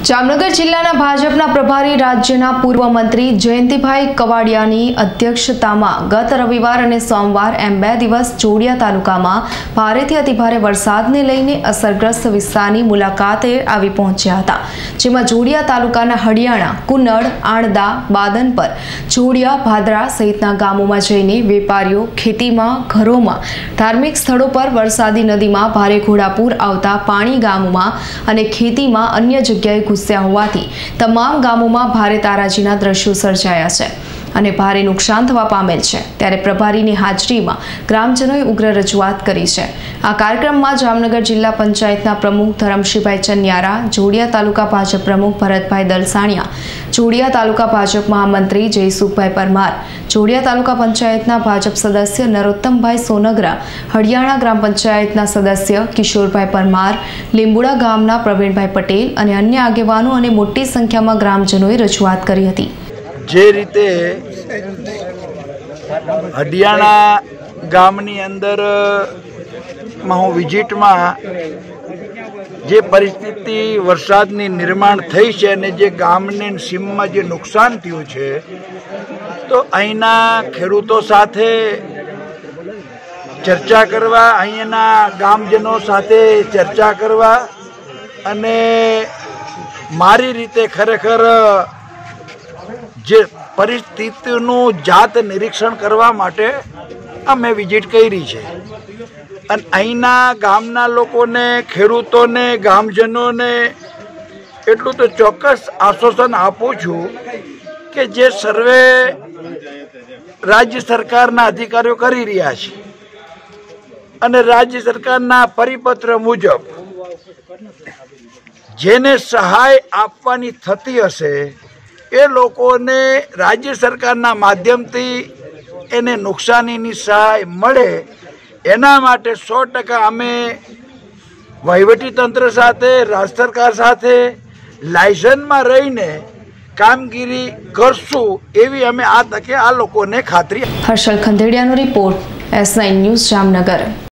જામનગર જિલ્લાના ભાજપના પ્રભારી રાજ્યના પૂર્વ મંત્રી જયંતિભાઈ કવાડિયાની અધ્યક્ષતામાં ગત રવિવાર અને સોમવાર એમ 2 દિવસ જોડિયા તાલુકામાં ભારેથી અતિભારે વરસાદને લઈને અસરગ્રસ્ત વિસ્તારની મુલાકાતે આવી પહોંચ્યા હતા, જેમાં જોડિયા તાલુકાના હડિયાણા, કુનડ, આણદા, બાદનપર, જોડિયા, ભાદરા સહિતના ગામોમાં જઈને વેપારીઓ, ખેતીમાં, ઘરોમાં, ધાર્મિક સ્થળો પર વરસાદી નદીમાં ભારે ઘોડાપૂર આવતા પાણી ગામોમાં અને ખેતીમાં અન્ય જગ્યાએ ઘૂસ્યા હોવાથી તમામ ગામોમાં ભારે તારાજીના દ્રશ્યો સર્જાયા છે અને ભારે નુકસાન થવા પામેલ છે। ત્યારે પ્રભારીની હાજરીમાં ગ્રામજનોએ ઉગ્ર રજૂઆત કરી છે। આ કાર્યક્રમમાં જામનગર જિલ્લા પંચાયતના પ્રમુખ ધરમશીભાઈ ચન્યારા, જોડિયા તાલુકા ભાજપ પ્રમુખ ભરતભાઈ દલસાણિયા, જોડિયા તાલુકા ભાજપ મહામંત્રી જયસુખભાઈ પરમાર, જોડિયા તાલુકા પંચાયતના ભાજપ સદસ્ય નરોત્તમભાઈ સોનગરા, હડિયાણા ગ્રામ પંચાયતના સદસ્ય કિશોરભાઈ પરમાર, લીંબુડા ગામના પ્રવીણભાઈ પટેલ અને અન્ય આગેવાનો અને મોટી સંખ્યામાં ગ્રામજનોએ રજૂઆત કરી હતી। જે રીતે હડિયાણા ગામની અંદર હું વિઝિટમાં જે પરિસ્થિતિ વરસાદની નિર્માણ થઈ છે અને જે ગામની સીમમાં જે નુકસાન થયું છે, તો અહીંના ખેડૂતો સાથે ચર્ચા કરવા, અહીંના ગામજનો સાથે ચર્ચા કરવા અને મારી રીતે ખરેખર જે પરિસ્થિતિનું જાત નિરીક્ષણ કરવા માટે અમે વિઝિટ કરી છે અને અહીંના ગામના લોકોને, ખેડૂતોને, ગામજનોને એટલું તો ચોક્કસ આશ્વાસન આપું છું કે જે સર્વે રાજ્ય સરકારના અધિકારીઓ કરી રહ્યા છે અને રાજ્ય સરકારના પરિપત્ર મુજબ જેને સહાય આપવાની થતી હશે એ લોકોને રાજ્ય સરકારના માધ્યમથી એને નુકસાનીની સહાય મળે, એના માટે 100% અમે વહીવટીતંત્ર સાથે, રાજ્ય સરકાર સાથે લાયસન્સમાં રહીને કામગીરી કરશું એવી અમે આ તકે આ લોકોને ખાતરી। હર્ષલ ખંદેડિયાનો રિપોર્ટ, S9 ન્યૂઝ, જામનગર।